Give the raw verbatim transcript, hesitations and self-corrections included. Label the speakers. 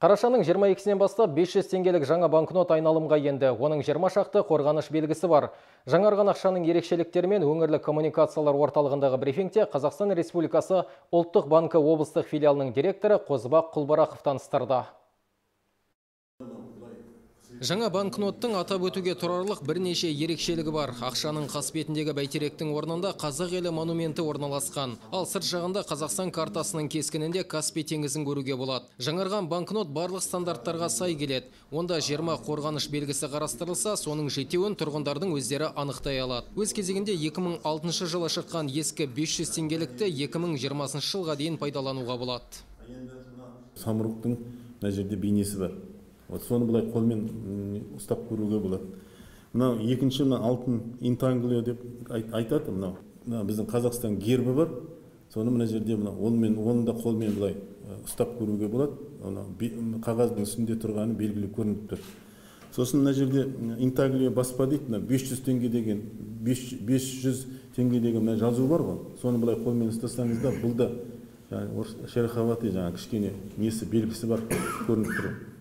Speaker 1: Қарашаның жиырма екісінен бастап бес жүз теңгелік жаңа банкнот айналымға енді. Оның жиырма шақты қорғаныш белгісі бар. Жаңарған ақшаның ерекшеліктері мен өңірлік коммуникациялар орталығындағы брифингте Қазақстан Республикасы Ұлттық банкі облыстық филиалының директоры Қозыбақ Құлбарақов таныстырды. Жаңа банкноттың атап өтуге тұрарлық бірнеше ерекшелігі бар. Ақшаның қасбетіндегі бәйтеректің орнында Қазақ елі монументі орналасқан. Ал сырт жағында Қазақстан картасының кескінінде Каспий теңізін көруге болады. Жаңарған банкнот барлық стандарттарға сай келеді. Онда жиырма қорғаныш белгісі қарастырылса, соның жетеуін тұрғындардың өздері анықтай алады. Өз кезегінде екі мың алтыншы жылы шыққан ескі бес жүз теңгелікті екі мың жиырмасыншы жылға дейін пайдалануға болады.
Speaker 2: Самұрықтың мына жерде бейнесі бар. Соны былай қолмен ұстап көруге болады. Мынау екінші мына алтын интанглио деп айтады. Мынау біздің Қазақстан гербі бар. Соны мына жерде мына онымен оны да қолмен былай ұстап көруге болады. Қағаздың үстінде тұрғаны белгілі көрініп тұр. Сосын мына жерде интанглио баспа дейді. бес жүз теңге деген бес жүз теңге деген мына жазу бар ғой. Соны былай қолмен ұстасаңыз да бұл да шероховатый жаңа кішкене несі белгісі бар көрініп тұр.